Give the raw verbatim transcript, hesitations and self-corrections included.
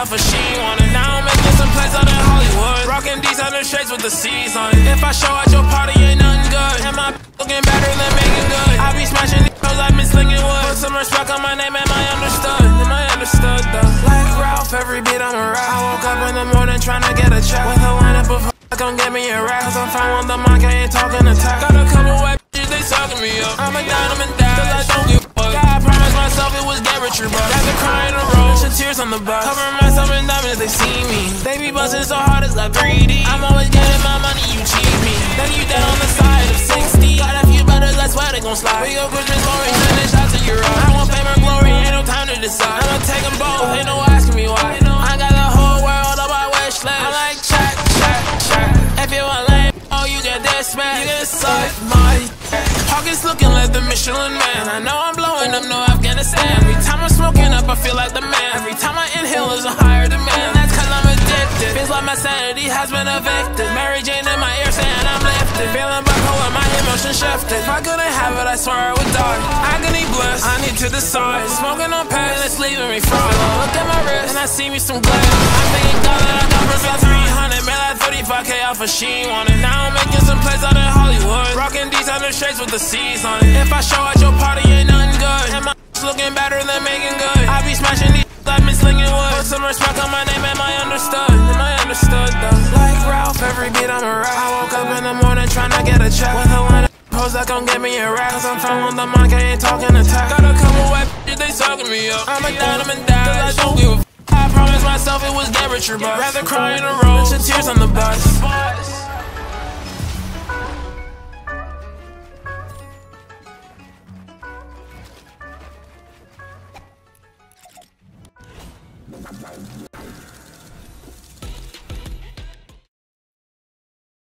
off a she want it. Now I'm making some plays out in Hollywood, rocking these other shades with the C's on it. If I show at your party, ain't nothing good, and my looking better than making good. I be smashing these hoes, I've been slinging wood. Put some respect on my name, am I understood? Am I understood though? Like Ralph, every beat I'm a rap. I woke up in the morning trying to get a check with a lineup of gon' get me a rap, cause I'm fine on the mic, I ain't talking attack. Got a couple wet bitches, they sucking me up. I'm a diamond dash, cause I don't give a fuck. Yeah, I promised myself it was get richer, but got the cry in a row, some tears on the bus. Cover myself in diamonds, they see me. They be bustin' so hard, it's like three D. I'm always getting my money, you cheat me. Then you dead on the side of sixty. Got a few brothers, I swear they gon' slide. We go Christmas glory, sending shots to your eye. I want fame or glory, ain't no time to decide. I'ma take them both, ain't no asking me why. I got the whole world on my wish list. I like check, check, check. If you want lame, oh, you get this, man. You get suck my pockets looking like the Michelin Man. I know I'm blowing up, no Afghanistan. Every time I'm smoking up, I feel like the man. Every time I inhale, there's a higher demand. That's cause I'm addicted. Feels like my sanity has been evicted. Mary Jane in my ear saying I'm lifted. Feeling bipolar, my emotions shifted. If I couldn't have it, I swear I would die. Agony bliss, I need to decide. Smoking on pain, it's leaving me fried. Look at my wrist, and I see me some glare. I'm thanking God that I got for three hundred. Man, that thirty-five K off a she want it. Now I'm making some plays out in Hollywood, rocking these other shades with the C's on it. If I show at your party, ain't nothing good, and my looking better than making good. I be smashing these I've been slinging wood. Put some respect on my name, am I understood? Am I understood though? Like Ralph, every beat I'm a rap. I woke up in the morning trying to get a check with a line of hoes that gon' get me a rap, cause I'm from on the mic, I ain't talking attack. Got a couple wet bitches, they sucking me up. I'm a diamond dash, cause I don't give a f. I promised myself it was get richer, but rather cry in a row, some tears on the bus.